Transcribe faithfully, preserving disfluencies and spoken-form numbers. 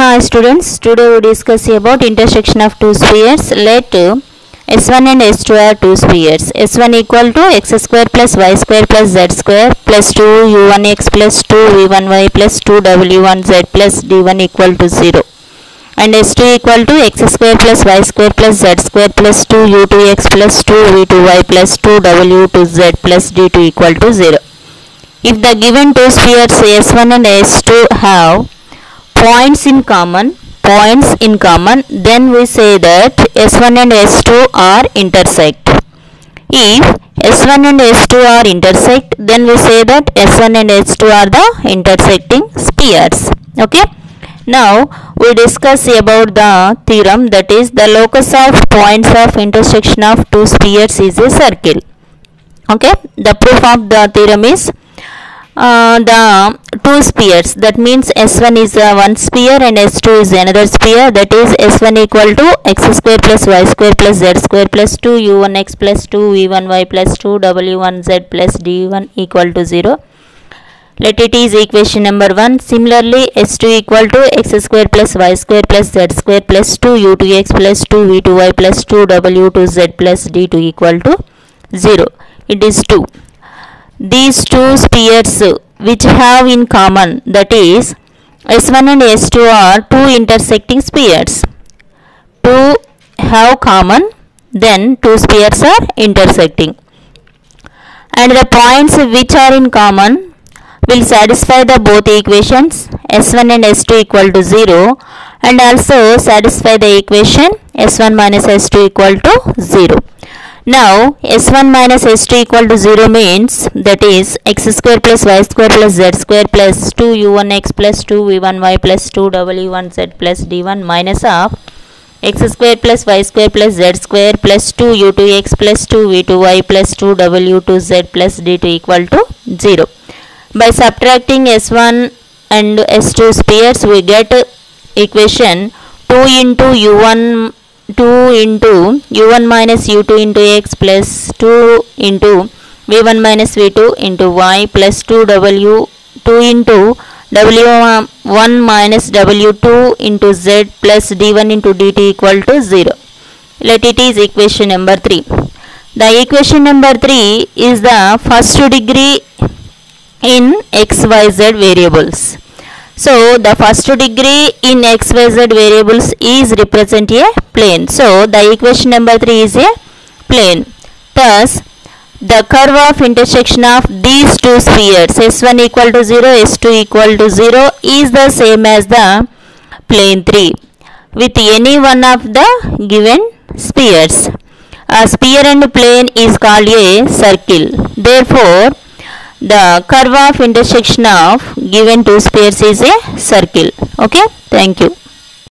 Hi students, today we discuss about intersection of two spheres. Let uh, S one and S two are two spheres. S one equal to x square plus y square plus z square plus two u one x plus two v one y plus two w one z plus d one equal to zero. And S two equal to x square plus y square plus z square plus two u two x plus two v two y plus two w two z plus d two equal to zero. If the given two spheres S one and S two have points in common, points in common, then we say that S one and S two are intersect. If S one and S two are intersect, then we say that S one and S two are the intersecting spheres. Okay. Now we discuss about the theorem, that is the locus of points of intersection of two spheres is a circle. Okay. The proof of the theorem is Uh, the two spheres, that means S one is uh, one sphere and S two is another sphere, that is S one equal to x square plus y square plus z square plus two u one x plus two v one y plus two w one z plus d one equal to zero. Let it is equation number one. Similarly, S two equal to x square plus y square plus z square plus two u two x plus two v two y plus two w two z plus d two equal to zero. It is two. These two spheres which have in common, that is S one and S two are two intersecting spheres. Two have common, then two spheres are intersecting. And the points which are in common will satisfy the both equations S one and S two equal to zero, and also satisfy the equation S one minus S two equal to zero. Now S one minus S two equal to zero means, that is x square plus y square plus z square plus two u one x plus two v one y plus two w one z plus d one minus of x square plus y square plus z square plus two u two x plus two v two y plus two w two z plus d two equal to zero. By subtracting S one and S two spheres, we get equation two into u one two into u one minus u two into x plus two into v one minus v two into y plus two w two into w one minus w two into z plus d one into dt equal to zero. Let it is equation number three. The equation number three is the first degree in x y z variables. So the first degree in x y z variables is represent a plane. So the equation number three is a plane. Thus the curve of intersection of these two spheres S one equal to zero, S two equal to zero is the same as the plane three with any one of the given spheres. A sphere and plane is called a circle. Therefore the curve of intersection of given two spheres is a circle. Okay, thank you.